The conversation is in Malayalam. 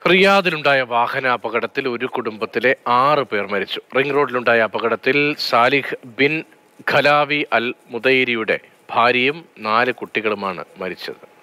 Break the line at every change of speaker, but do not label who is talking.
റിയാദിലുണ്ടായ വാഹനാപകടത്തിൽ ഒരു കുടുംബത്തിലെ 6 പേർ മരിച്ചു. റിംഗ് റോഡിലുണ്ടായ അപകടത്തിൽ സാലിഹ് ബിൻ ഖലാവി അൽ മുദൈരിയുടെ ഭാര്യയും 4 കുട്ടികളുമാണ് മരിച്ചത്.